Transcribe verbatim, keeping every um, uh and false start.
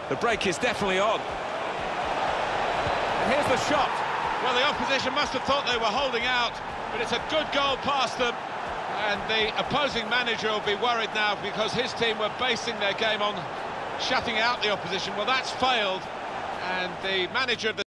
The break is definitely on. And here's the shot. Well, the opposition must have thought they were holding out, but it's a good goal past them. And the opposing manager will be worried now because his team were basing their game on shutting out the opposition. Well, that's failed, and the manager of the